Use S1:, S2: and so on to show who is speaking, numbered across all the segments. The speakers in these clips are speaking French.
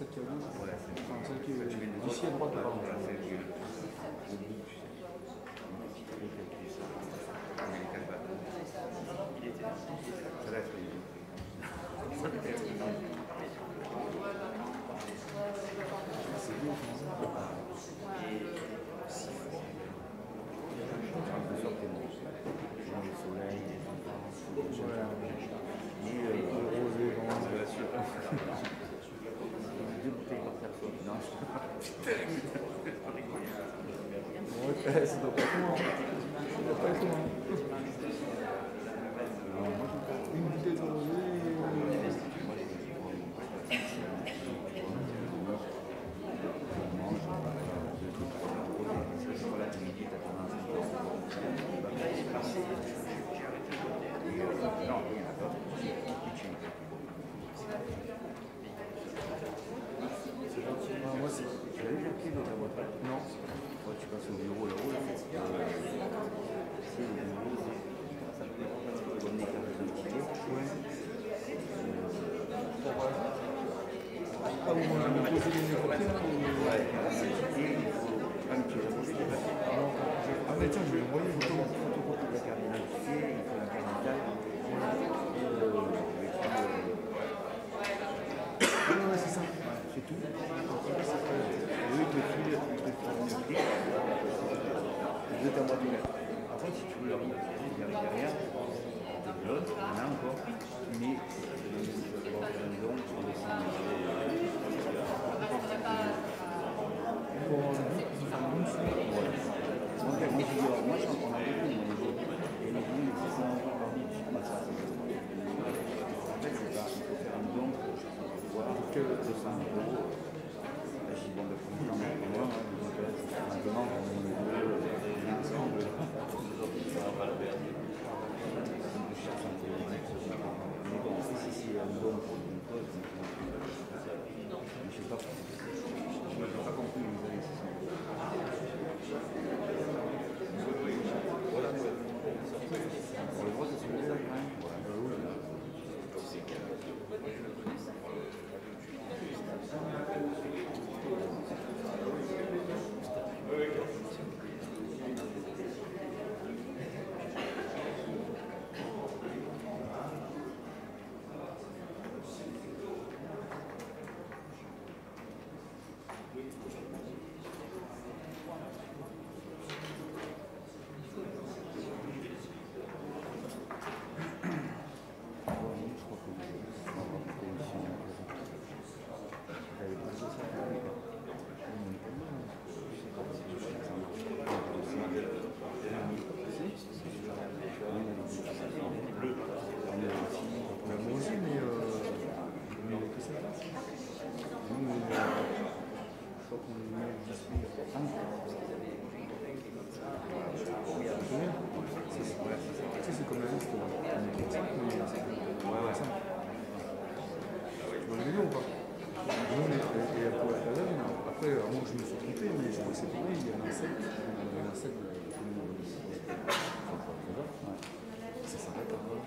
S1: celle qui est à gauche.
S2: Voilà, c'est
S1: Enfin, celle qui est ici à droite, pardon.
S2: voilà, celle que au bout, tu sais. On a les quatre bateaux. Il était là. Ça va être bien. Ça va être bien. C'est bien. Et si un peu sorti, genre le soleil, les enfants, et rosé, vraiment, c'est sûr. Deux bouteilles par personne. Non, putain.
S1: Ouais, ça doit pas être loin. Ça doit pas être loin. Une bouteille de rosé. Moi, c'est.
S2: Tu l'as eu la clé de ta boîte?
S1: Non.
S2: Quand tu passes au bureau là-haut, c'est le bureau, ça peut donner quelques tickets.
S1: Ouais. Ah, vous m'avez posé les numéros de téléphone ou...
S2: Ouais, c'est le ticket, il faut. Comme tu l'as posé,
S1: Ah, mais tiens, je vais envoyer une photo.
S2: photocopie de la carte d'identité, il faut la carte d'identité.
S1: Ouais, c'est ça.
S2: C'est tout. Oui, te file une clé. Je ta boîte ouverte. Après, si tu veux leur dire derrière, l'autre, il y en a encore, mais donc, tu descends.
S1: Pour avoir le but, ils font une fois.
S2: Voilà. Moi, je suis en train de beaucoup, et les billes, c'est ça, par bille, je sais pas ça. En fait, c'est pas, il faut faire un don pour voir que 200 €. Là, je dis, bon, ben, pour moi, simplement, on est ensemble. Ça va pas la perdre. Je cherche un peu mais bon, si c'est un don pour une cause, je sais pas. Je n'ai pas compris les investissements. On le voit, c'est celui-là, quand même.
S1: Moi aussi, mais que ça passe. Nous, je crois qu'on met 10 000. C'est comme la liste. On est 5, mais ouais. 5. Tu vois le million ou pas? Nous, on est à pour la cadavre. Après, à moins que je me suis trompé, mais je crois que c'est pareil. Il y en a 7. Il y en a 7. Ça s'arrête à quoi?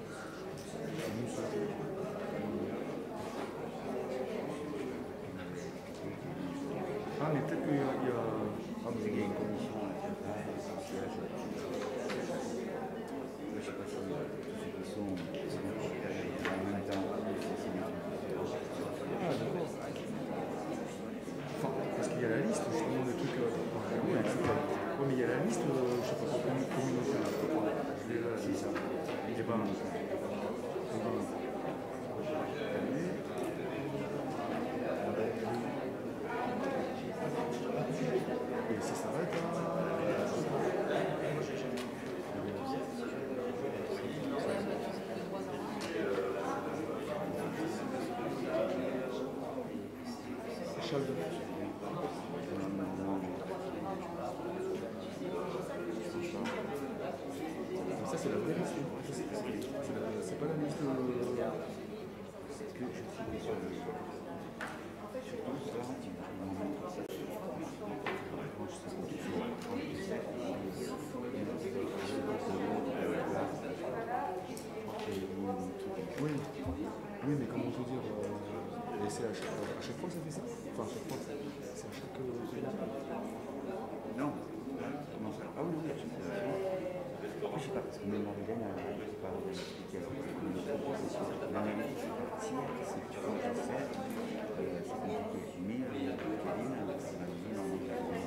S1: Ah, mais peut-être qu'il y a... Ah, mais il y a une commission.
S2: Je sais pas si ceux qui sont en même temps.
S1: Ah, d'accord. Enfin, parce qu'il y a la liste, justement, des trucs... Oui, mais il y a la liste, je sais pas quoi, communautaire.
S2: C'est ça.
S1: Et ben... Et ça s'arrête là. Charles. Ça c'est la vraie liste. C'est pas la liste.
S2: C'est que je suis sur le.
S1: Oui, mais comment te dire, c'est à chaque fois ça fait ça? Enfin, à chaque fois, c'est à chaque
S2: Non. Comment ça? Ah oui, oui, à chaque fois. Je sais pas, parce que même Marie-Hélène, c'est pas expliqué. L'analyse, c'est partie, c'est que tu vois, je sais, c'est compliqué. Mais Kevin, Marie-Hélène, on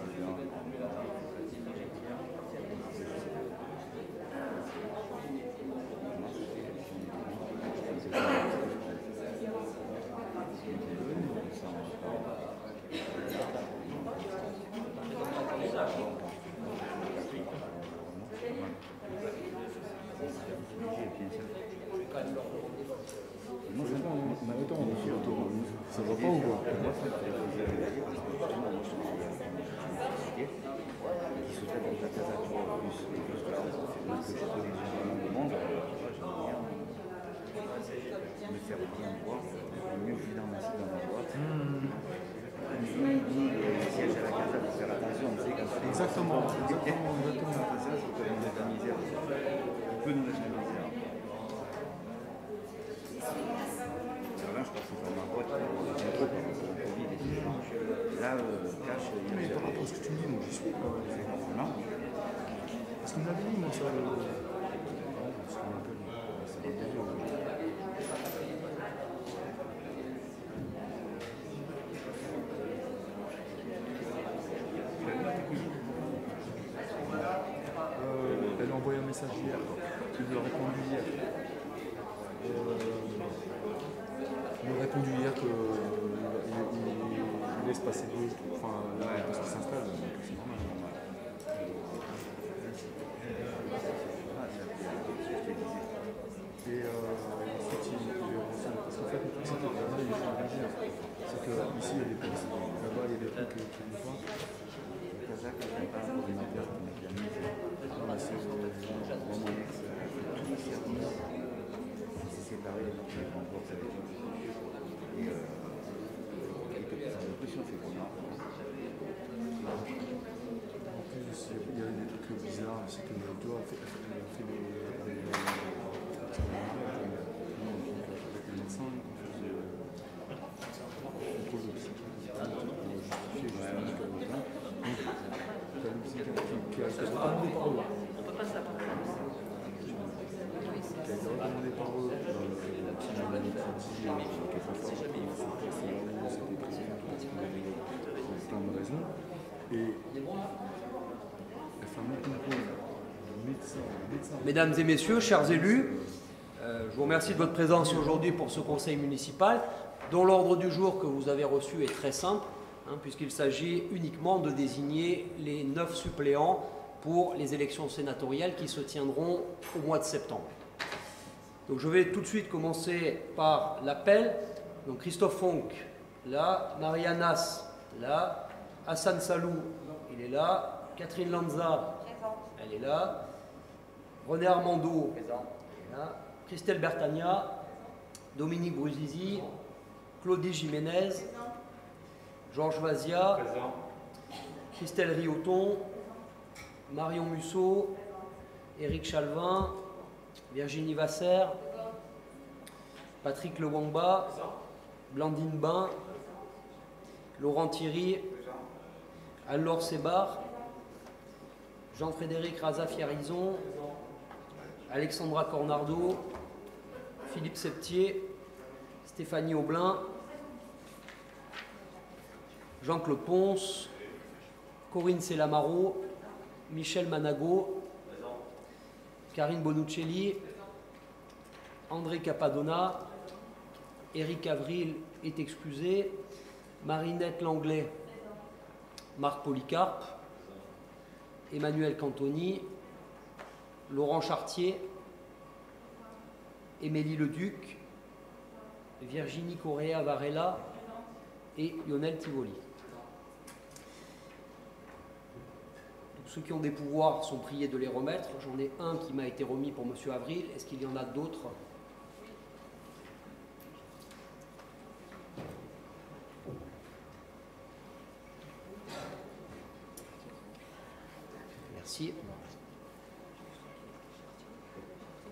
S1: ça va pas ou quoi?
S2: qui se fait dans ta thèse à toi en plus, et que je peux les gens dans le monde, me faire bien voir, mieux financer dans ma boîte, ni le siège à la casa pour faire attention, tu sais, quand tu
S1: Exactement.
S2: ça, c'est que ça peut nous mettre la misère. On peut nous mettre la misère. Là, je pense que c'est ma boîte, j'ai trop par rapport au Covid et tout. Là, cash,
S1: Mais par rapport à ce que tu me dis, moi j'y suis pas.
S2: non.
S1: Parce qu'il m'avait dit, moi, ça. Ce qu'on appelle. C'est pas bien. Elle a envoyé un message hier. Il lui a répondu hier. Il m'a répondu hier qu'il laisse passer deux, enfin, parce qu'il s'installe, donc c'est normal. Et ensuite, parce qu'en fait, le truc, c'est que là-bas, il faut le dire. C'est qu'ici, il y a des polices, là-bas, il y a des trucs qui ne vont pas.
S2: Le Kazakh, c'est pas un ordinateur qui met la misère. C'est mon ex, c'est séparé, donc je remporte avec lui. Et sa dépression fait qu'on a.
S1: En plus, il y a des trucs bizarres, c'est que tu vois, on fait les médecins, on fait le contrôle de psychiatrie pour justifier justement que t'as une psychiatrie qui a été recommandée par eux. Qui a été recommandée par eux, qui dit quelque part, c'est là où c'était pris pour plein de raisons. Et elle fait un contrôle médecin.
S3: Mesdames et messieurs, chers élus, je vous remercie de votre présence aujourd'hui pour ce conseil municipal, dont l'ordre du jour que vous avez reçu est très simple, puisqu'il s'agit uniquement de désigner les 9 suppléants pour les élections sénatoriales qui se tiendront au mois de septembre. Donc je vais tout de suite commencer par l'appel. Donc Christophe Fonck, là. Marianne Nas, là. Hassan Salou, il est là. Catherine Lanza, elle est là. René Armando, il est là. Christelle Bertagna, Dominique Bruzizi, Claudie Jiménez, Georges Vazia, Christelle Rioton, Marion Musso, Éric Chalvin, Virginie Vasser, Patrick Lewangba, Blandine Bain, Laurent Thierry, Anne-Laure Sébar, Jean-Frédéric Raza-Fierrizon, Alexandra Cornardo, Philippe Septier, Stéphanie Aublin, Jean-Claude Ponce, Corinne Selamaro, Michel Manago, Karine Bonuccelli, André Capadonna, Éric Avril est excusé, Marinette Langlais, Marc Polycarpe, Emmanuel Cantoni, Laurent Chartier, Émilie Leduc, Virginie Correa Varela et Lionel Tivoli. Ceux qui ont des pouvoirs sont priés de les remettre. J'en ai un qui m'a été remis pour M. Avril. Est-ce qu'il y en a d'autres ? Merci.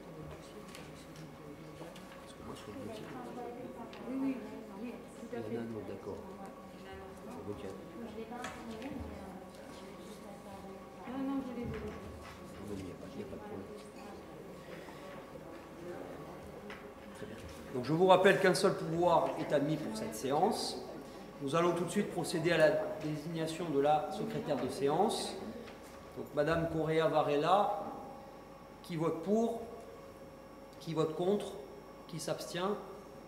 S3: Parce que moi, sur le dossier, il y en a un D'accord. Ok.
S4: Non, je l'ai vu.
S3: Il n'y a pas de problème. Très bien. Donc je vous rappelle qu'un seul pouvoir est admis pour cette séance. Nous allons tout de suite procéder à la désignation de la secrétaire de séance. Donc Madame Correa Varela, qui vote pour, qui vote contre, qui s'abstient.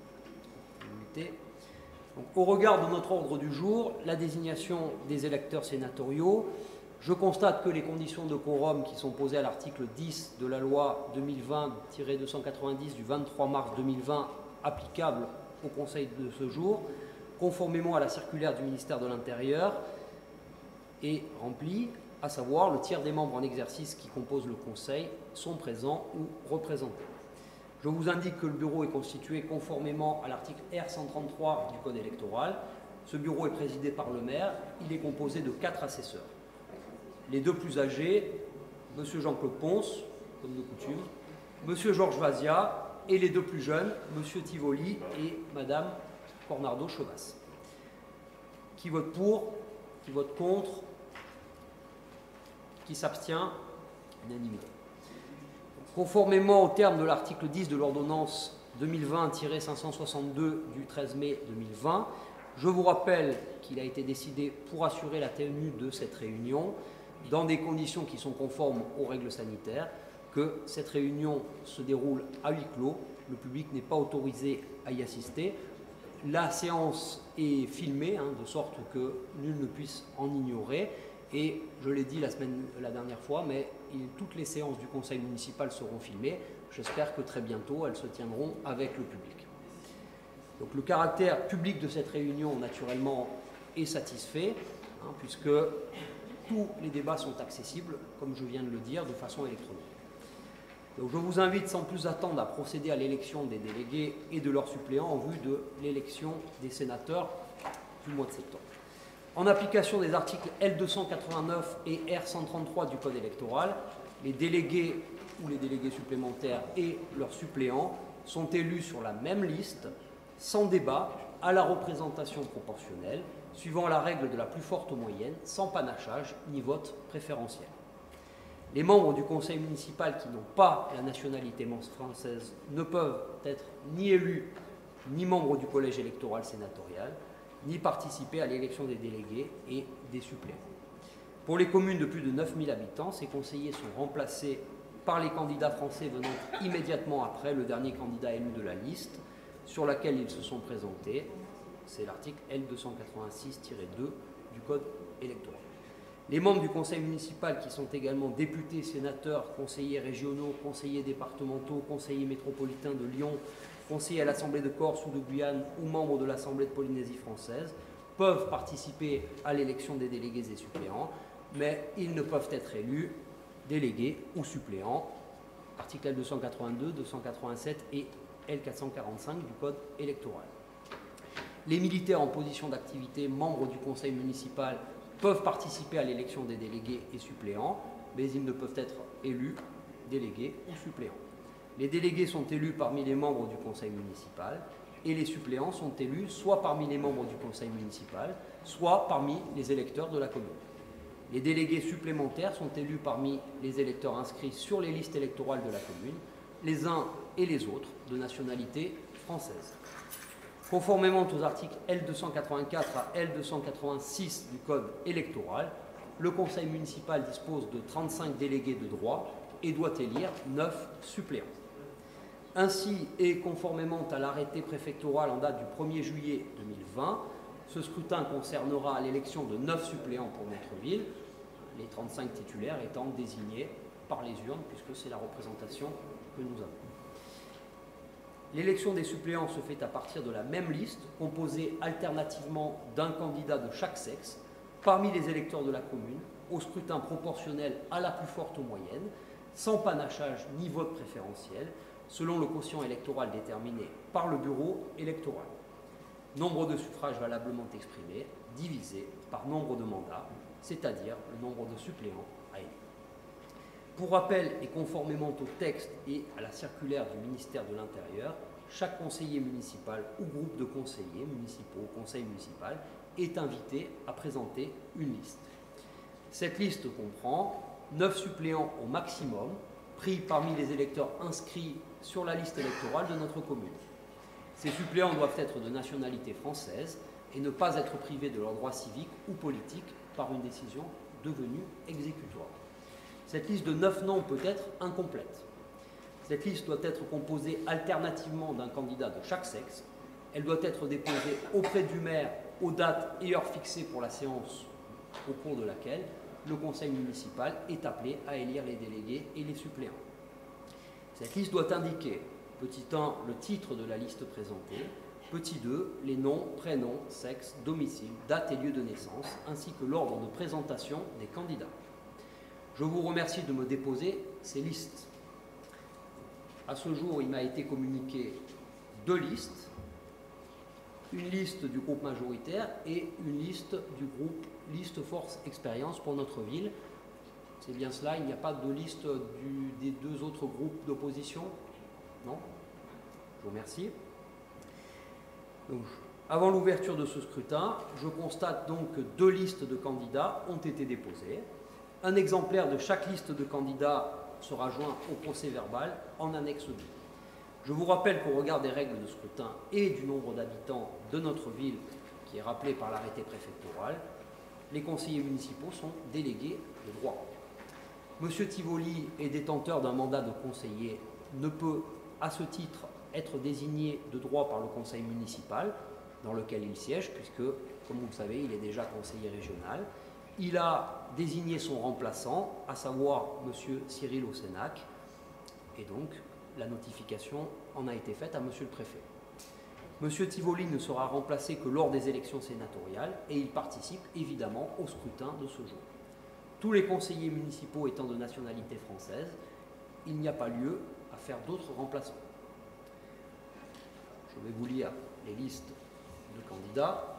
S3: Donc, au regard de notre ordre du jour, la désignation des électeurs sénatoriaux, je constate que les conditions de quorum qui sont posées à l'article 10 de la loi 2020-290 du 23 mars 2020 applicable au Conseil de ce jour, conformément à la circulaire du ministère de l'Intérieur, est remplie, à savoir le tiers des membres en exercice qui composent le Conseil sont présents ou représentés. Je vous indique que le bureau est constitué conformément à l'article R133 du Code électoral. Ce bureau est présidé par le maire. Il est composé de 4 assesseurs. Les 2 plus âgés, M. Jean-Claude Ponce, comme de coutume, M. Georges Vazia, et les 2 plus jeunes, M. Tivoli et Mme Cornardo Chevas. Qui vote pour, qui vote contre, qui s'abstient, unanimité. Conformément au terme de l'article 10 de l'ordonnance 2020-562 du 13 mai 2020, je vous rappelle qu'il a été décidé pour assurer la tenue de cette réunion dans des conditions qui sont conformes aux règles sanitaires, que cette réunion se déroule à huis clos, le public n'est pas autorisé à y assister. La séance est filmée, de sorte que nul ne puisse en ignorer. Et je l'ai dit la dernière fois, mais toutes les séances du conseil municipal seront filmées. J'espère que très bientôt, elles se tiendront avec le public. Donc le caractère public de cette réunion, naturellement, est satisfait, puisque tous les débats sont accessibles, comme je viens de le dire, de façon électronique. Donc je vous invite sans plus attendre à procéder à l'élection des délégués et de leurs suppléants en vue de l'élection des sénateurs du mois de septembre. En application des articles L289 et R133 du Code électoral, les délégués ou les délégués supplémentaires et leurs suppléants sont élus sur la même liste, sans débat, à la représentation proportionnelle, suivant la règle de la plus forte moyenne, sans panachage ni vote préférentiel. Les membres du conseil municipal qui n'ont pas la nationalité française ne peuvent être ni élus ni membres du collège électoral sénatorial, ni participer à l'élection des délégués et des suppléants. Pour les communes de plus de 9000 habitants, ces conseillers sont remplacés par les candidats français venant immédiatement après le dernier candidat élu de la liste sur laquelle ils se sont présentés. C'est l'article L286-2 du Code électoral. Les membres du conseil municipal qui sont également députés, sénateurs, conseillers régionaux, conseillers départementaux, conseillers métropolitains de Lyon, conseillers à l'Assemblée de Corse ou de Guyane ou membres de l'Assemblée de Polynésie française peuvent participer à l'élection des délégués et suppléants, mais ils ne peuvent être élus délégués ou suppléants. Article L282, 287 et L445 du Code électoral. Les militaires en position d'activité, membres du conseil municipal, peuvent participer à l'élection des délégués et suppléants, mais ils ne peuvent être élus délégués ou suppléants. Les délégués sont élus parmi les membres du conseil municipal et les suppléants sont élus soit parmi les membres du conseil municipal, soit parmi les électeurs de la commune. Les délégués supplémentaires sont élus parmi les électeurs inscrits sur les listes électorales de la commune, les uns et les autres de nationalité française. Conformément aux articles L284 à L286 du Code électoral, le conseil municipal dispose de 35 délégués de droit et doit élire 9 suppléants. Ainsi, et conformément à l'arrêté préfectoral en date du 1er juillet 2020, ce scrutin concernera l'élection de 9 suppléants pour notre ville, les 35 titulaires étant désignés par les urnes, puisque c'est la représentation que nous avons. L'élection des suppléants se fait à partir de la même liste, composée alternativement d'un candidat de chaque sexe, parmi les électeurs de la commune, au scrutin proportionnel à la plus forte moyenne, sans panachage ni vote préférentiel, selon le quotient électoral déterminé par le bureau électoral. Nombre de suffrages valablement exprimés, divisé par nombre de mandats, c'est-à-dire le nombre de suppléants à élire. Pour rappel et conformément au texte et à la circulaire du ministère de l'Intérieur, chaque conseiller municipal ou groupe de conseillers municipaux au conseil municipal est invité à présenter une liste. Cette liste comprend 9 suppléants au maximum, pris parmi les électeurs inscrits sur la liste électorale de notre commune. Ces suppléants doivent être de nationalité française et ne pas être privés de leurs droits civiques ou politiques par une décision devenue exécutoire. Cette liste de 9 noms peut être incomplète. Cette liste doit être composée alternativement d'un candidat de chaque sexe. Elle doit être déposée auprès du maire aux dates et heures fixées pour la séance au cours de laquelle le conseil municipal est appelé à élire les délégués et les suppléants. Cette liste doit indiquer, petit 1, le titre de la liste présentée, petit 2, les noms, prénoms, sexe, domicile, date et lieu de naissance, ainsi que l'ordre de présentation des candidats. Je vous remercie de me déposer ces listes. À ce jour, il m'a été communiqué 2 listes, une liste du groupe majoritaire et une liste du groupe Liste Force Expérience pour notre ville. C'est bien cela, il n'y a pas de liste des 2 autres groupes d'opposition? Non? Je vous remercie. Donc, avant l'ouverture de ce scrutin, je constate donc que 2 listes de candidats ont été déposées. Un exemplaire de chaque liste de candidats sera joint au procès-verbal en annexe 2. Je vous rappelle qu'au regard des règles de scrutin et du nombre d'habitants de notre ville, qui est rappelé par l'arrêté préfectoral, les conseillers municipaux sont délégués de droit. Monsieur Tivoli est détenteur d'un mandat de conseiller, ne peut à ce titre être désigné de droit par le conseil municipal dans lequel il siège, puisque, comme vous le savez, il est déjà conseiller régional. Il a désigné son remplaçant, à savoir monsieur Cyril Ossenac, et donc la notification en a été faite à monsieur le préfet. Monsieur Tivoli ne sera remplacé que lors des élections sénatoriales et il participe évidemment au scrutin de ce jour. Tous les conseillers municipaux étant de nationalité française, il n'y a pas lieu à faire d'autres remplaçants. Je vais vous lire les listes de candidats.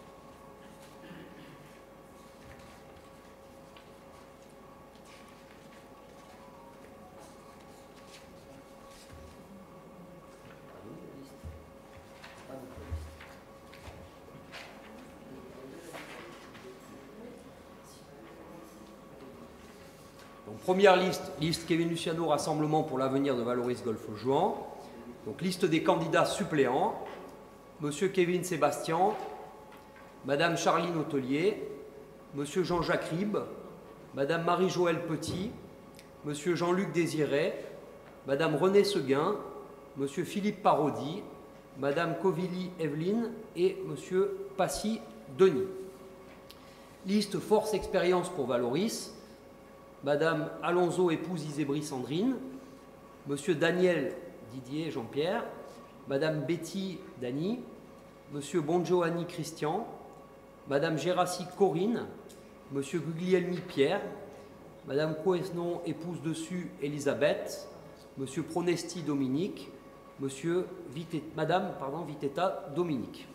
S3: Donc, première liste, liste Kevin Luciano, Rassemblement pour l'avenir de Valoris Golfe-Juan. Donc, liste des candidats suppléants. Monsieur Kevin Sébastien, Madame Charline Hôtelier, Monsieur Jean-Jacques Ribes, Madame Marie-Joëlle Petit, Monsieur Jean-Luc Désiré, Madame Renée Seguin, Monsieur Philippe Parodi, Madame Covilly Evelyne et Monsieur Passy Denis. Liste Force Expérience pour Valoris, Madame Alonso épouse Isébry Sandrine, Monsieur Daniel Didier Jean-Pierre, Madame Betty Dany, Monsieur Bongiovanni Christian, Madame Gérassi Corinne, Monsieur Guglielmi Pierre, Madame Coesnon épouse dessus Elisabeth, Monsieur Pronesti Dominique, Madame Vitetta Dominique.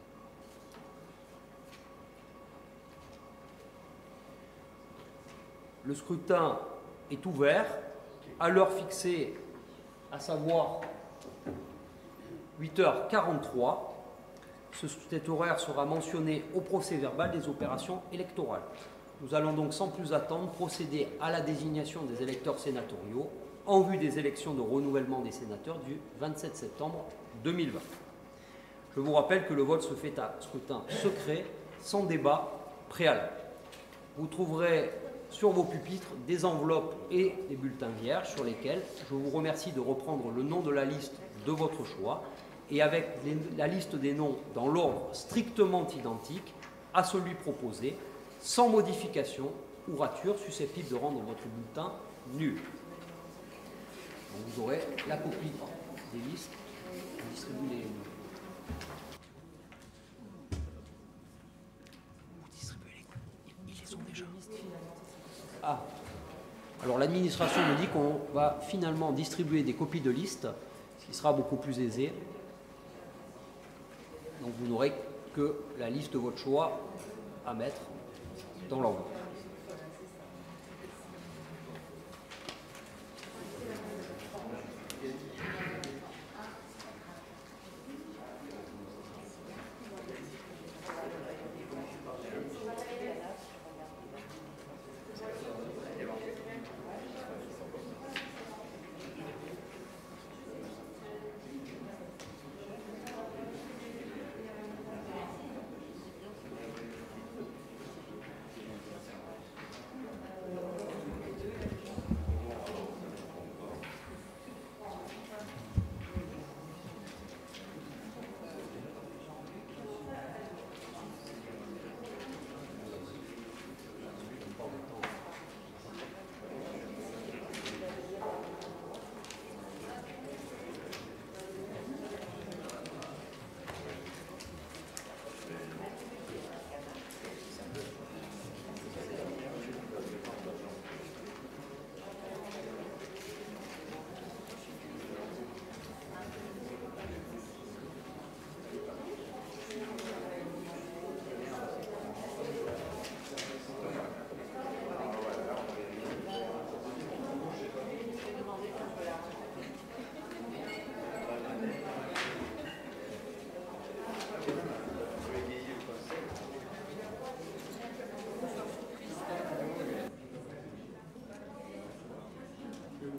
S3: Le scrutin est ouvert à l'heure fixée, à savoir 8h43. Cet horaire sera mentionné au procès-verbal des opérations électorales. Nous allons donc sans plus attendre procéder à la désignation des électeurs sénatoriaux en vue des élections de renouvellement des sénateurs du 27 septembre 2020. Je vous rappelle que le vote se fait à scrutin secret, sans débat préalable. Vous trouverez sur vos pupitres des enveloppes et des bulletins vierges sur lesquels je vous remercie de reprendre le nom de la liste de votre choix et avec la liste des noms dans l'ordre strictement identique à celui proposé, sans modification ou rature susceptible de rendre votre bulletin nul. Donc vous aurez la copie des listes. On distribue les... Ils les ont déjà. Ah. Alors l'administration me dit qu'on va finalement distribuer des copies de listes, ce qui sera beaucoup plus aisé. Donc vous n'aurez que la liste de votre choix à mettre dans l'enveloppe.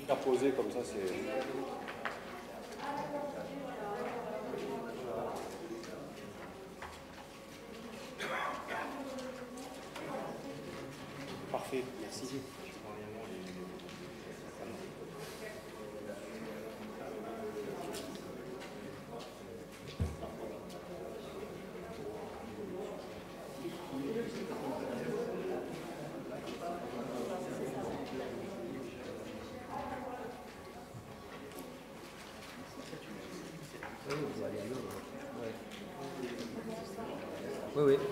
S5: Faire poser comme ça, c'est... Parfait, merci.
S3: Oui, oui.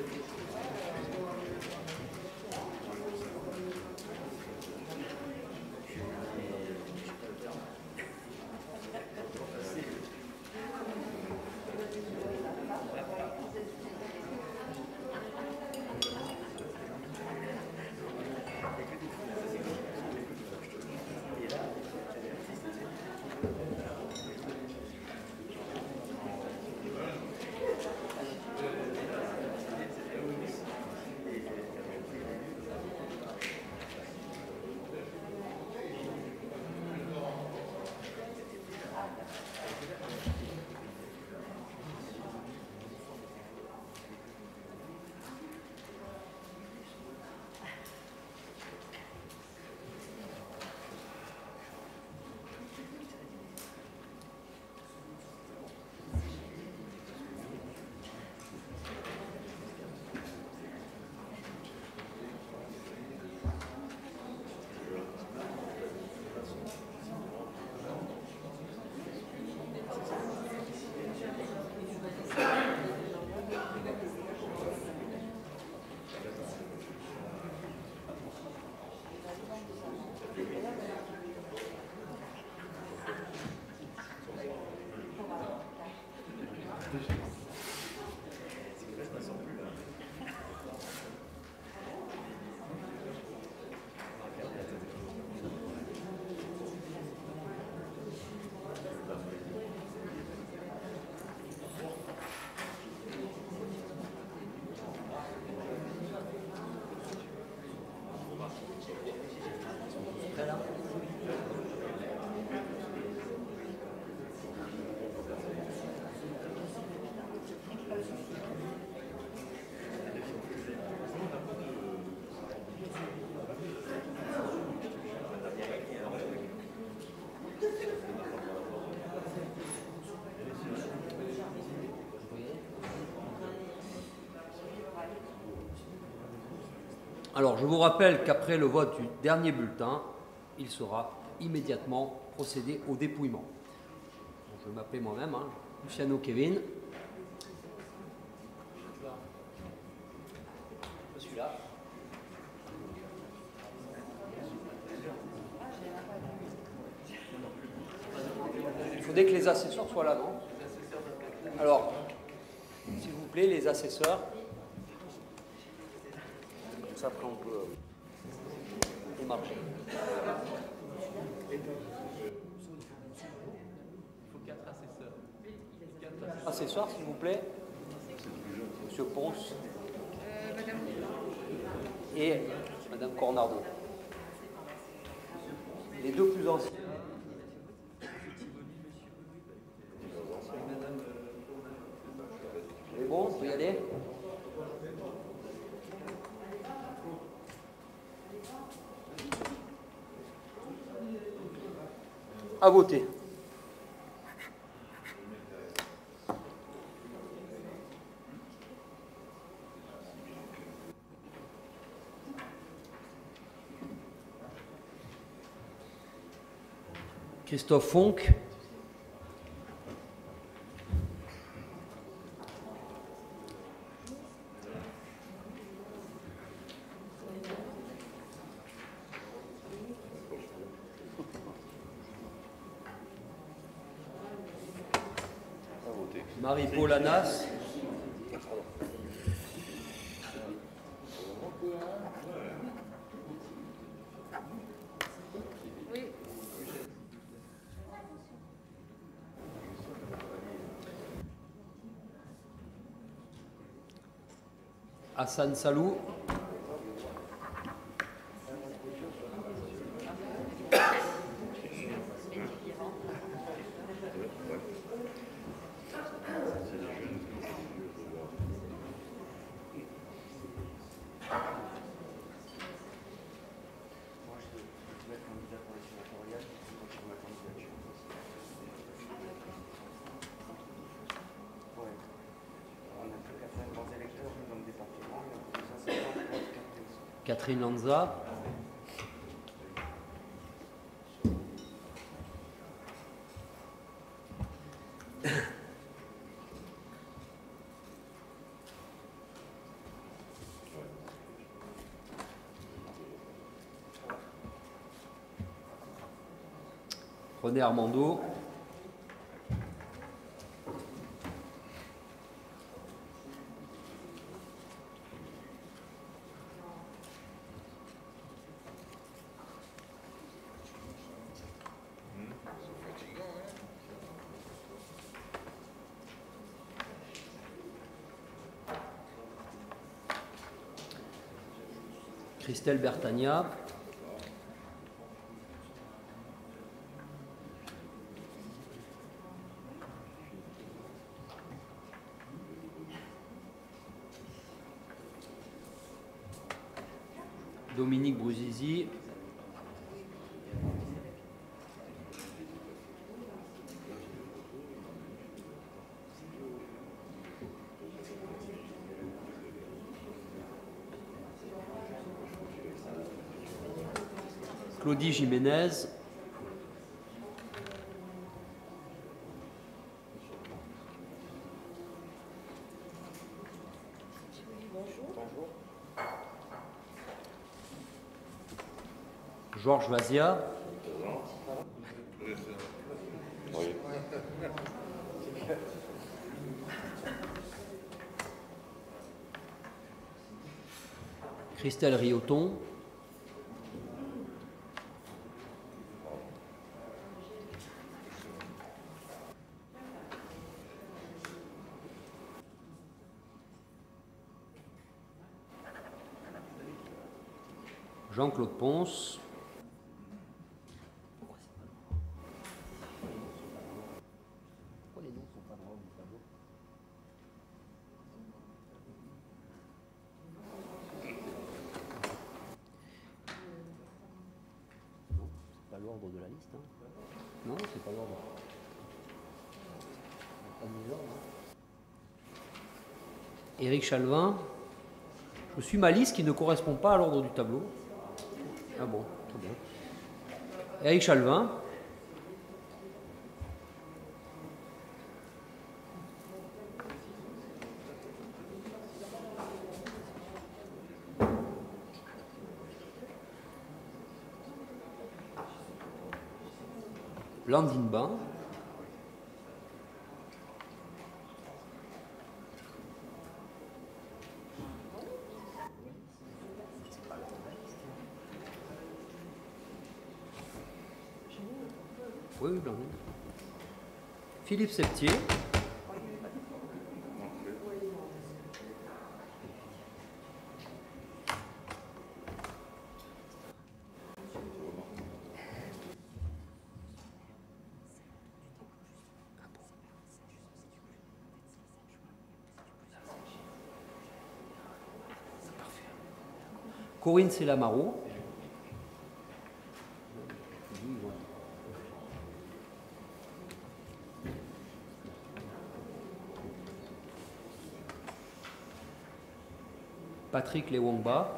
S3: Alors, je vous rappelle qu'après le vote du dernier bulletin, il sera immédiatement procédé au dépouillement. Donc, je vais m'appeler moi-même, hein, Luciano Kevin. Celui-là. Il faudrait que les assesseurs soient là, non? Alors, s'il vous plaît, les assesseurs. Ça, après, on peut démarcher. Il faut 4 assesseurs. Assesseurs, s'il vous plaît. Monsieur Ponce.
S4: Madame.
S3: Et Madame Cornardo. Les deux plus anciens. C'est bon, on peut y aller? À voter. Christophe Fonck. Marie-Paul Anas.
S4: Oui.
S3: Hassan Salou. Catherine Lanza. René Armando. Christelle Bertagna. Dominique Brouzizi. Claudie Jiménez. Georges Vazia.
S5: Oui.
S3: Christelle Rioton. Jean-Claude Ponce. Pourquoi les noms ne sont pas droits au tableau? Non, c'est pas l'ordre de la liste. Hein. Non, c'est pas l'ordre. Pas mis l'ordre. Hein. Éric Chalvin. Je suis ma liste qui ne correspond pas à l'ordre du tableau. Ah bon, très bien. Éric Chalvin. Blandine Bain. Oui, oui, Blandine. Philippe Septier. Corinne Selamaro. Patrick Lewongba.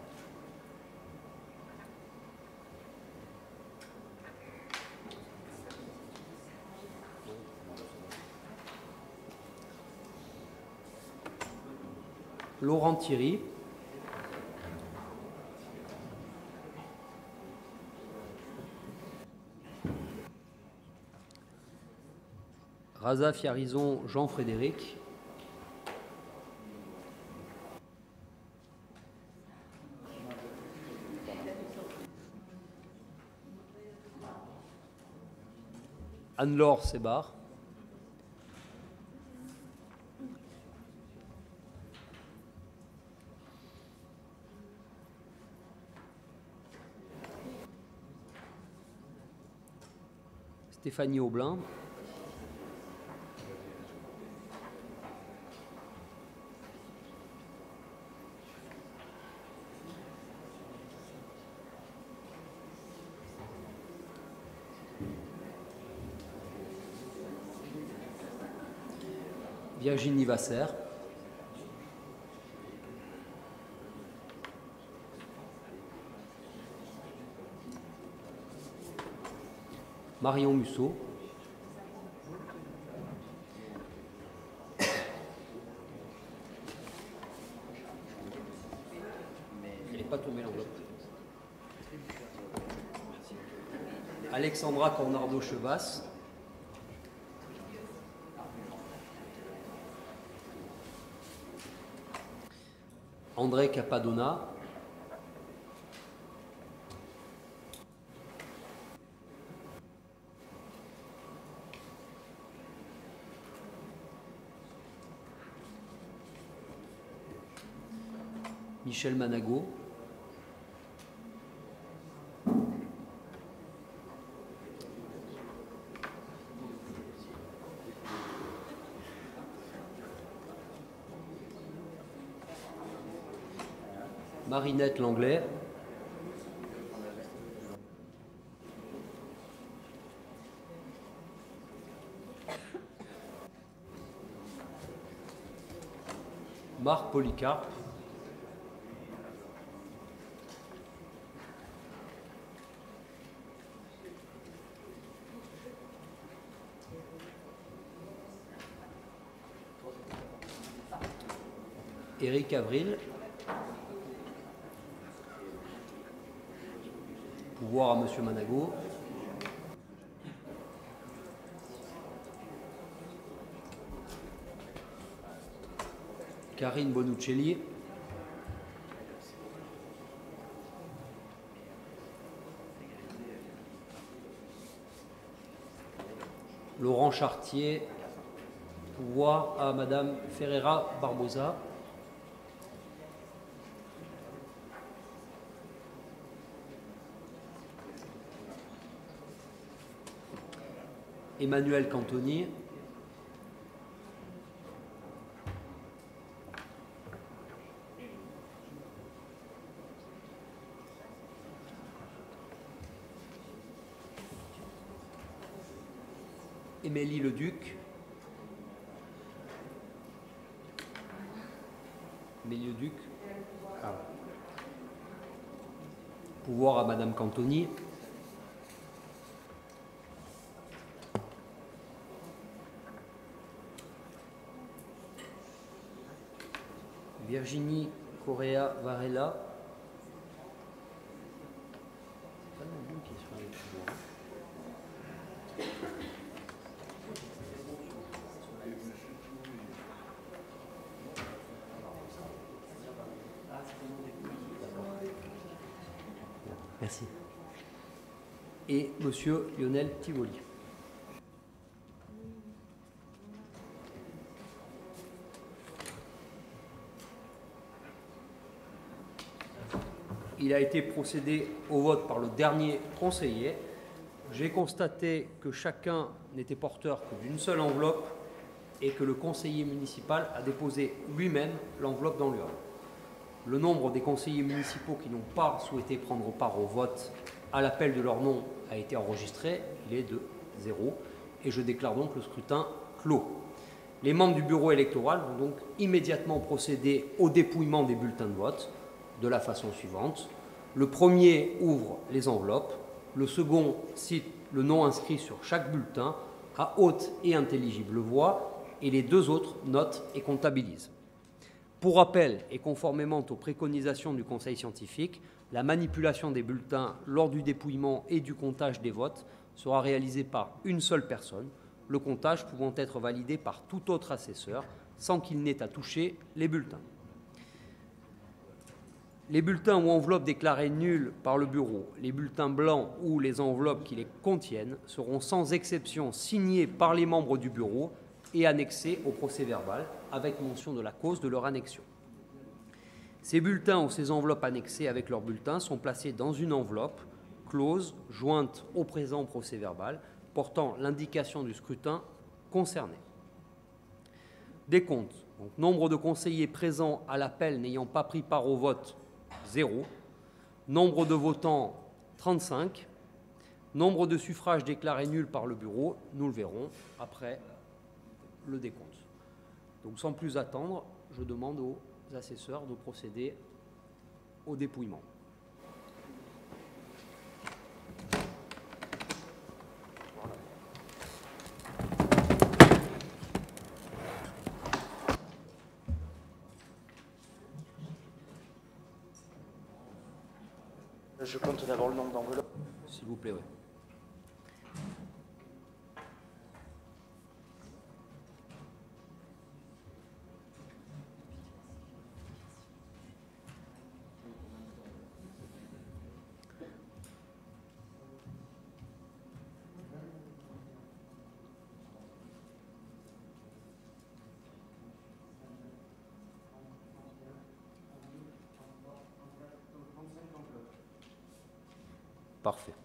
S3: Laurent Thierry. Raza Fiarizon, Jean-Frédéric. Anne-Laure Sébar. Stéphanie Aublin. Virginie Vasser. Marion Musso. Elle n'est pas tombée l'enveloppe. Alexandra Cornardo-Chevas. André Capadona. Michel Manago. Marinette Langlais. Marc Polycarpe. Éric Avril. Pouvoir à Monsieur Manago. Karine Bonuccelli. Laurent Chartier. Pouvoir à Madame Ferreira Barbosa. Emmanuel Cantoni. Émilie Leduc. Émilie Leduc. Pouvoir à Madame Cantoni. Virginie Correa Varela. Merci. Et Monsieur Lionel Tivoli. Il a été procédé au vote par le dernier conseiller. J'ai constaté que chacun n'était porteur que d'une seule enveloppe et que le conseiller municipal a déposé lui-même l'enveloppe dans l'urne. Le nombre des conseillers municipaux qui n'ont pas souhaité prendre part au vote à l'appel de leur nom a été enregistré, il est de 0, et je déclare donc le scrutin clos. Les membres du bureau électoral vont donc immédiatement procéder au dépouillement des bulletins de vote de la façon suivante. Le premier ouvre les enveloppes, le second cite le nom inscrit sur chaque bulletin à haute et intelligible voix, et les deux autres notent et comptabilisent. Pour rappel, et conformément aux préconisations du Conseil scientifique, la manipulation des bulletins lors du dépouillement et du comptage des votes sera réalisée par une seule personne, le comptage pouvant être validé par tout autre assesseur sans qu'il n'ait à toucher les bulletins. Les bulletins ou enveloppes déclarés nuls par le bureau, les bulletins blancs ou les enveloppes qui les contiennent seront sans exception signés par les membres du bureau et annexés au procès-verbal avec mention de la cause de leur annexion. Ces bulletins ou ces enveloppes annexées avec leurs bulletins sont placés dans une enveloppe close jointe au présent procès-verbal portant l'indication du scrutin concerné. Décompte. Donc, nombre de conseillers présents à l'appel n'ayant pas pris part au vote, 0. Nombre de votants, 35. Nombre de suffrages déclarés nuls par le bureau, nous le verrons après le décompte. Donc sans plus attendre, je demande aux assesseurs de procéder au dépouillement.
S5: Je compte d'abord le nombre d'enveloppes.
S3: S'il vous plaît, oui. Parfait.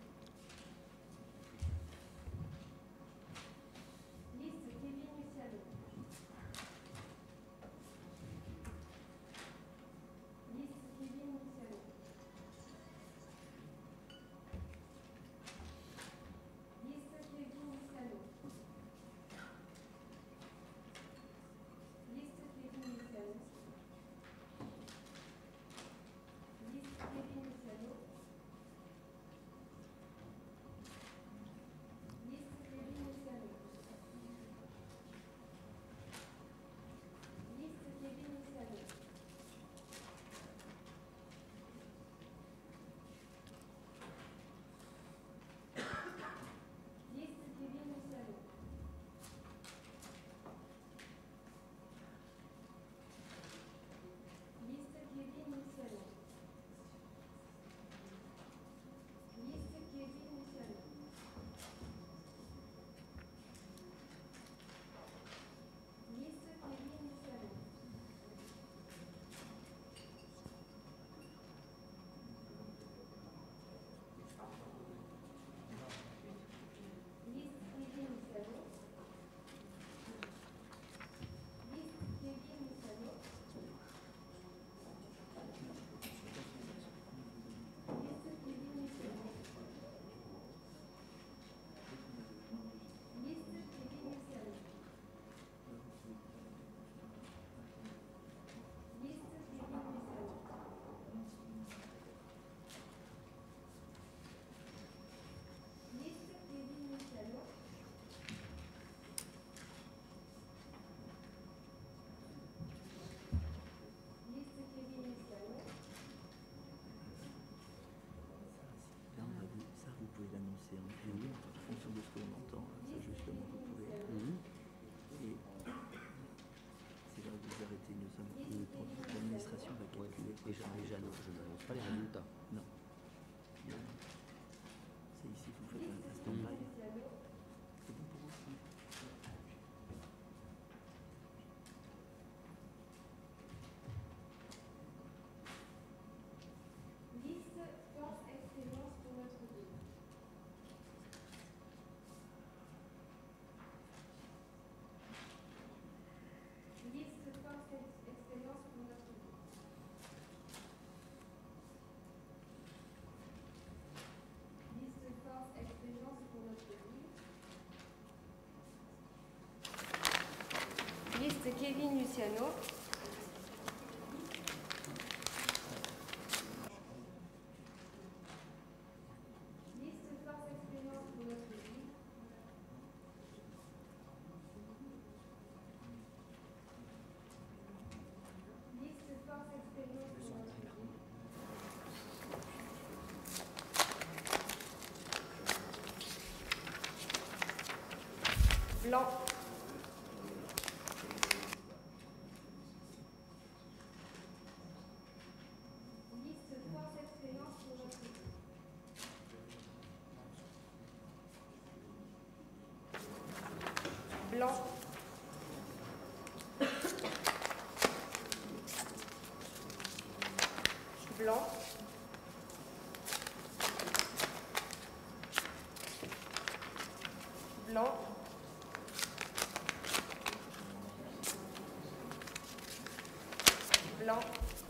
S4: Liste Kevin Luciano. Liste Kevin Luciano. Liste Kevin Luciano. Liste Kevin Luciano. Liste Kevin Luciano. Liste Kevin Luciano. Liste Kevin Luciano. Liste Kevin Luciano. Liste Kevin Luciano. Liste Kevin Luciano. Liste Kevin Luciano. Liste Kevin Luciano. Liste Kevin Luciano. Liste Kevin Luciano. Liste Kevin Luciano. Liste Kevin Luciano. Liste Kevin Luciano. Liste Kevin Luciano.
S2: Là, ça, vous pouvez l'annoncer en juillet, en fonction de ce que l'on entend. Ça, justement, vous pouvez. Et c'est là où vous arrêtez. L'administration va calculer.
S3: Et je n'annonce pas les résultats.
S2: Non. C'est ici que vous faites un stand-by. C'est bon pour vous?
S4: Liste force expérience pour notre vie. Liste force expérience pour notre vie. Liste force expérience pour notre vie. Liste Kevin Luciano. Liste force expérience pour notre vie. Liste force expérience pour notre vie. Blanc. Liste force expérience pour notre vie. Blanc. Blanc. Blanc. Blanc.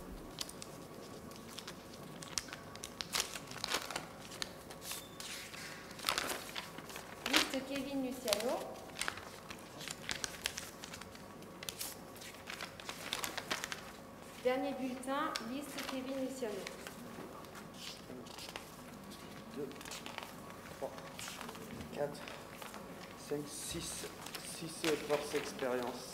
S4: Liste Kevin Luciano. Dernier bulletin, liste Kevin Luciano.
S5: 2, 3, 4, 5, 6. 6 force expérience.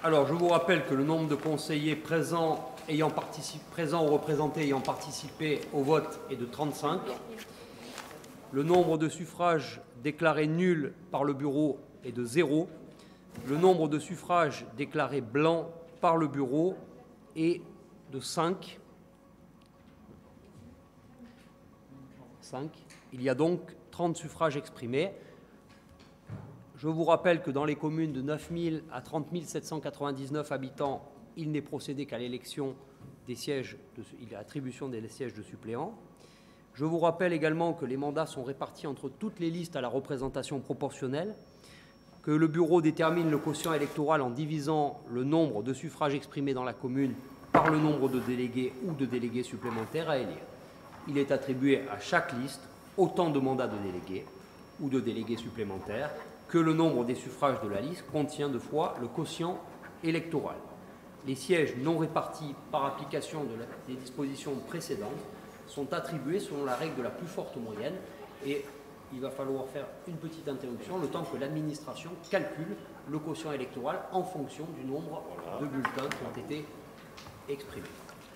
S3: Alors, je vous rappelle que le nombre de conseillers présents ou représentés ayant participé au vote est de 35. Le nombre de suffrages déclarés nuls par le bureau est de 0. Le nombre de suffrages déclarés blancs par le bureau est de 5. Il y a donc 30 suffrages exprimés. Je vous rappelle que dans les communes de 9 000 à 30 799 habitants, il n'est procédé qu'à l'élection des sièges, l'attribution des sièges de suppléants. Je vous rappelle également que les mandats sont répartis entre toutes les listes à la représentation proportionnelle, que le bureau détermine le quotient électoral en divisant le nombre de suffrages exprimés dans la commune par le nombre de délégués ou de délégués supplémentaires à élire. Il est attribué à chaque liste autant de mandats de délégués ou de délégués supplémentaires que le nombre des suffrages de la liste contient 2 fois le quotient électoral. Les sièges non répartis par application des dispositions précédentes sont attribués selon la règle de la plus forte moyenne et il va falloir faire une petite interruption le temps que l'administration calcule le quotient électoral en fonction du nombre de bulletins qui ont été exprimés.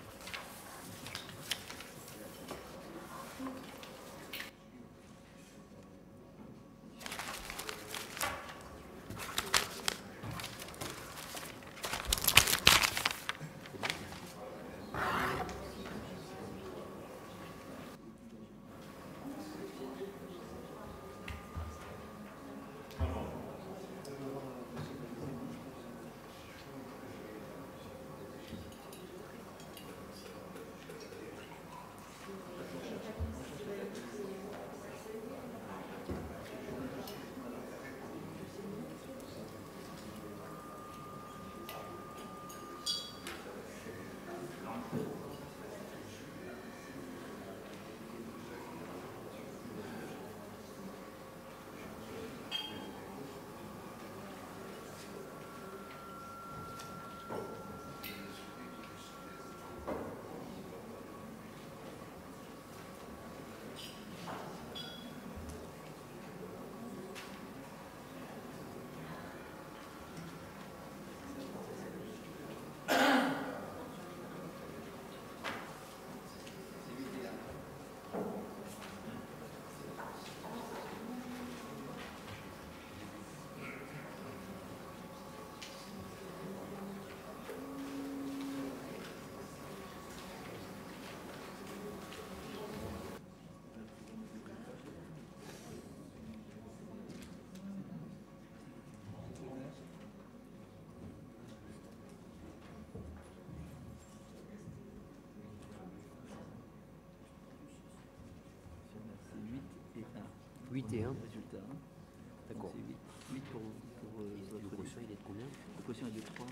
S2: C'est
S3: 8 et 1.
S2: Résultat.
S3: D'accord.
S2: C'est 8 pour
S3: Le
S2: votre
S3: quotient, il est de combien?
S2: Le quotient est de 3.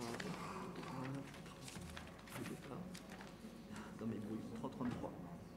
S2: Non mais 3,33.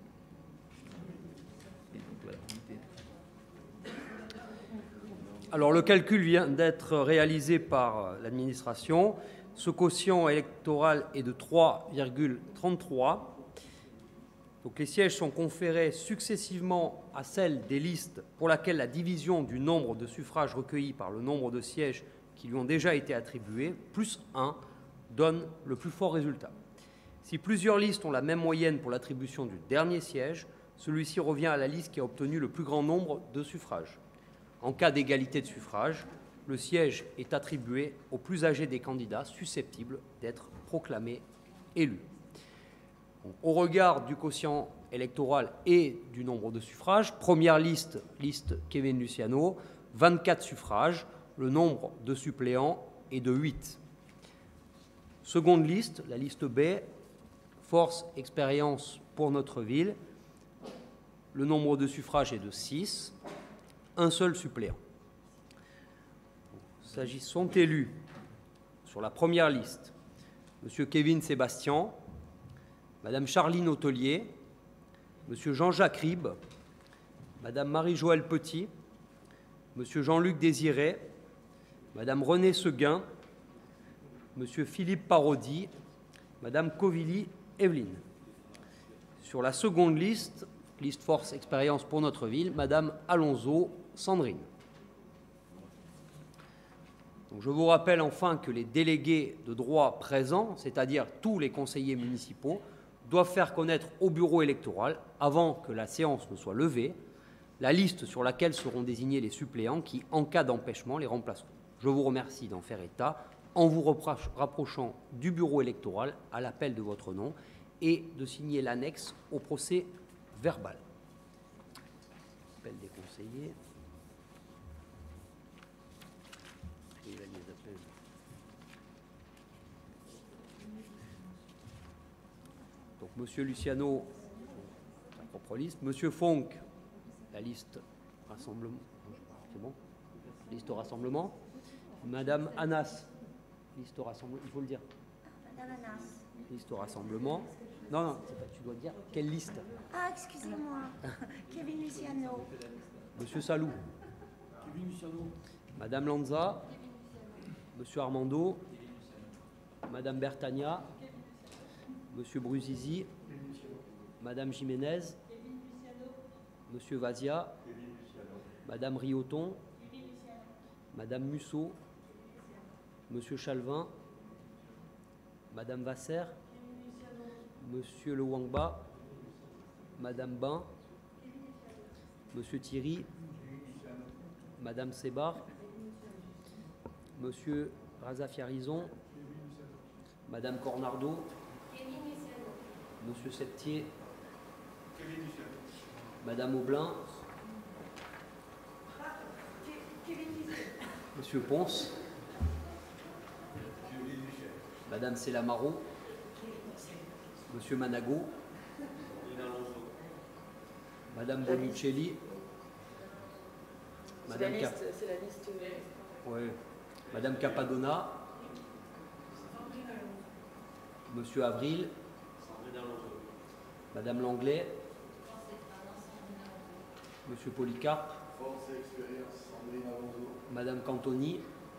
S2: Et donc voilà, 8 et 1.
S3: Alors, le calcul vient d'être réalisé par l'administration. Ce quotient électoral est de 3,33. Donc, les sièges sont conférés successivement à celle des listes pour laquelle la division du nombre de suffrages recueillis par le nombre de sièges qui lui ont déjà été attribués, plus 1, donne le plus fort résultat. Si plusieurs listes ont la même moyenne pour l'attribution du dernier siège, celui-ci revient à la liste qui a obtenu le plus grand nombre de suffrages. En cas d'égalité de suffrages, le siège est attribué au plus âgé des candidats susceptibles d'être proclamés élus. Au regard du quotient électoral et du nombre de suffrages, première liste, liste Kevin Luciano, 24 suffrages, le nombre de suppléants est de 8. Seconde liste, la liste B, force, expérience pour notre ville, le nombre de suffrages est de 6, un seul suppléant. Sont élus sur la première liste M. Kevin Sébastien, Mme Charline Hôtelier, M. Jean-Jacques Ribes, Mme Marie-Joëlle Petit, M. Jean-Luc Désiré, Mme Renée Seguin, M. Philippe Parodi, Mme Covilly Evelyne. Sur la seconde liste, liste force expérience pour notre ville, Mme Alonso Sandrine. Donc, je vous rappelle enfin que les délégués de droit présents, c'est-à-dire tous les conseillers municipaux, doivent faire connaître au bureau électoral, avant que la séance ne soit levée, la liste sur laquelle seront désignés les suppléants qui, en cas d'empêchement, les remplaceront. Je vous remercie d'en faire état en vous rapprochant du bureau électoral à l'appel de votre nom et de signer l'annexe au procès verbal. Appel des conseillers. Et là, les appels. Donc, Monsieur Luciano, sa propre liste. Monsieur Fonck, la liste rassemblement. C'est bon? Liste au rassemblement. Madame Anas, liste au rassemblement. Il faut le dire.
S6: Madame Anas.
S3: Liste au rassemblement. Non, non, c'est pas, tu dois dire quelle liste.
S6: Ah, excusez-moi. Kevin Luciano.
S3: Monsieur Salou.
S2: Kevin Luciano.
S3: Madame Lanza. Monsieur Armando. Madame Bertagna. Monsieur Bruzizi. Madame Jiménez. Monsieur Vazia. Madame Rioton. Madame Musso. Monsieur Chalvin. Madame Vasser. Monsieur Le Wangba. Madame Bain. Monsieur Thierry. Madame Sébar. Monsieur Razafiarizon. Madame Cornardo. Monsieur Septier. Madame Aublin. Monsieur Ponce. Madame Selamaro. Monsieur Manago. Madame Bonuccelli. Madame
S7: C'est la liste.
S3: Ouais. Madame Capadonna. Monsieur Avril. Madame Langlais. Monsieur Polycarpe. Madame Cantoni.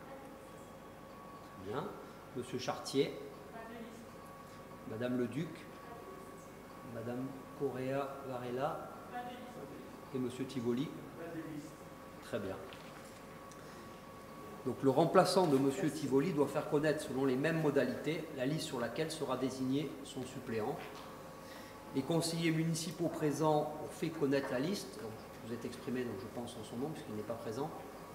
S3: Bien. Monsieur Chartier. Madame Leduc. Madame Correa Varela. Et Monsieur Tivoli. Très bien. Donc le remplaçant de Monsieur Tivoli doit faire connaître selon les mêmes modalités la liste sur laquelle sera désigné son suppléant. Les conseillers municipaux présents ont fait connaître la liste. Donc, vous êtes exprimé, donc je pense en son nom, puisqu'il n'est pas présent.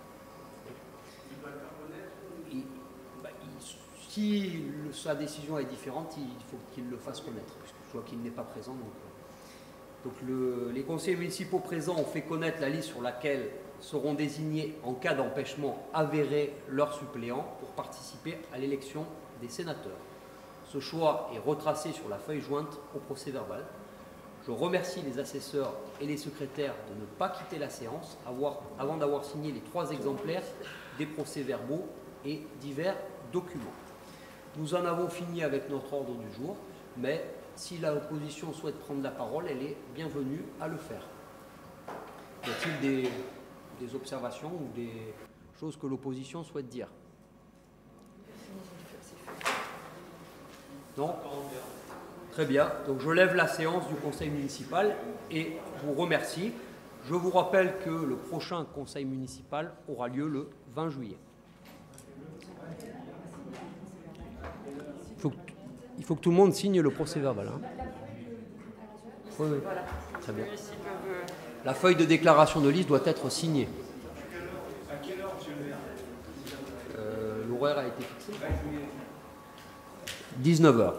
S3: Si sa décision est différente, il faut qu'il le fasse connaître, puisque je vois qu'il n'est pas présent. Donc les conseillers municipaux présents ont fait connaître la liste sur laquelle seront désignés, en cas d'empêchement avéré, leurs suppléants pour participer à l'élection des sénateurs. Ce choix est retracé sur la feuille jointe au procès verbal. Je remercie les assesseurs et les secrétaires de ne pas quitter la séance avant d'avoir signé les 3 exemplaires des procès-verbaux et divers documents. Nous en avons fini avec notre ordre du jour, mais si l'opposition souhaite prendre la parole, elle est bienvenue à le faire. Y a-t-il des observations ou des choses que l'opposition souhaite dire? Non? Très bien. Donc je lève la séance du conseil municipal et vous remercie. Je vous rappelle que le prochain conseil municipal aura lieu le 20 juillet. Il faut que tout le monde signe le procès verbal. Hein. Oui, oui. Très bien. La feuille de déclaration de liste doit être signée.
S1: À quelle heure, monsieur le maire?
S3: L'horaire a été fixé. 19h.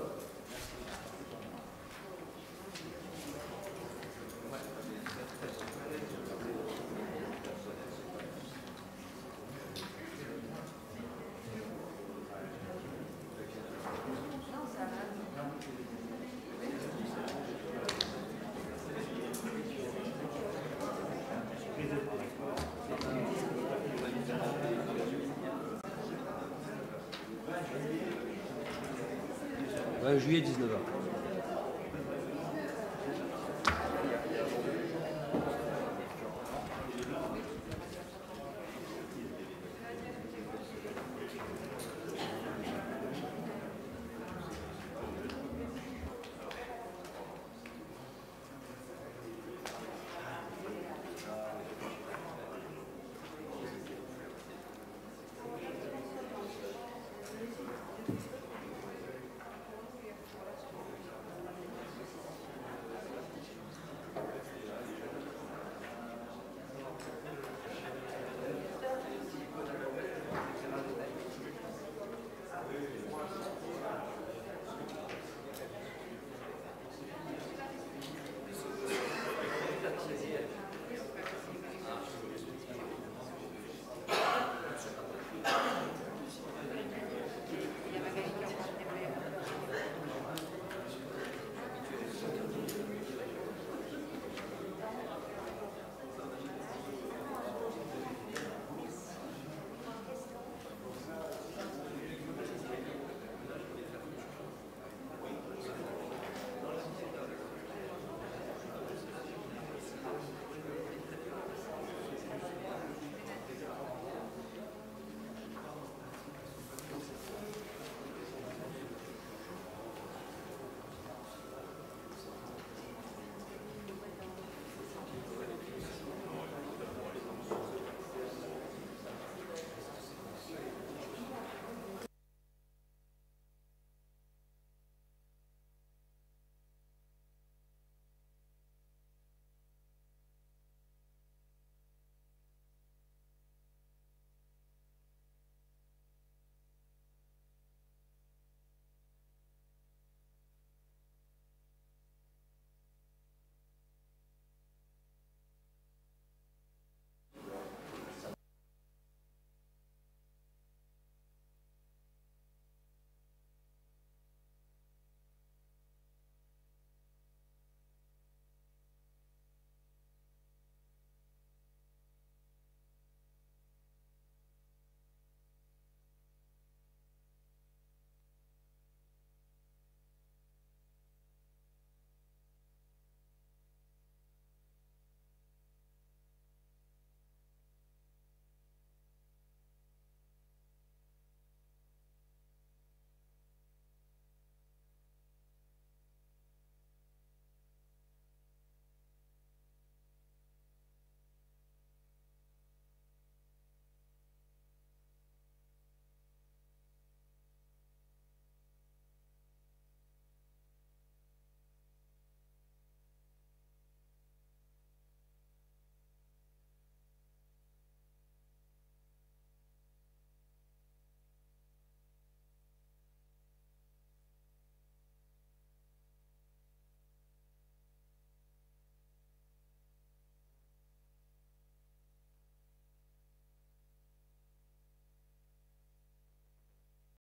S3: Juillet 19h.